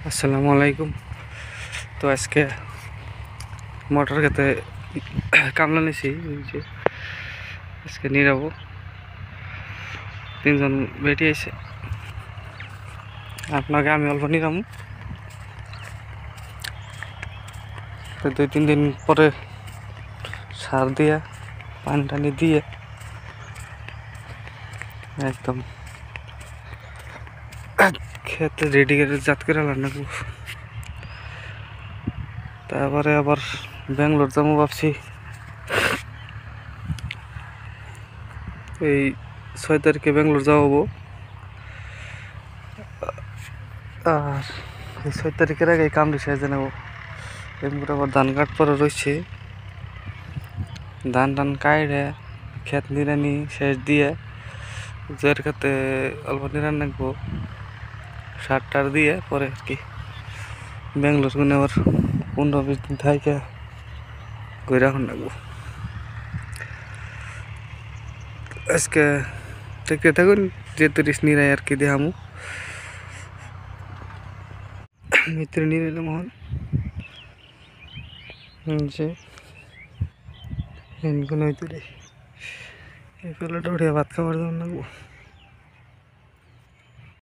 আসসালামু আলাইকুম। তো আজকে মোটর খেতে কামলা নিছি, যে আজকে নিরাবো। তিনজন বেটি আছে, আপনাকে আমি অল্প নিরামু। তো 2-3 দিন পরে সার দিয়ে পানি টানি দিয়ে একদম খেতে রেডি করে জাত করে রান্না। তারপরে আবার ব্যাঙ্গালোর যাবো ভাবছি। এই 6 তারিখে ব্যাঙ্গালোর যাবো। আর এই 6 তারিখের আগে কামড়ি সেজে নেব। এমনি আবার ধান কাট পরে রয়েছে, ধান টান কাটে ক্ষেত নিরানি শেষ দিয়ে জয়ের খেতে অল্প নিরান রাখবো, সার টার দিয়ে পরে আর কি ব্যাঙ্গালোর গুনে আবার 15-20 দিন থাকে ঘুরে এখন রাখবো। আজকে দেখতে থাকুন, যে 30 নিরাই আর কি দেখামু। মিত্র নিরাইলাম এখন যে এনগুলো এই পেলাটা উঠে ভাত খাবার জন্য রাখবো।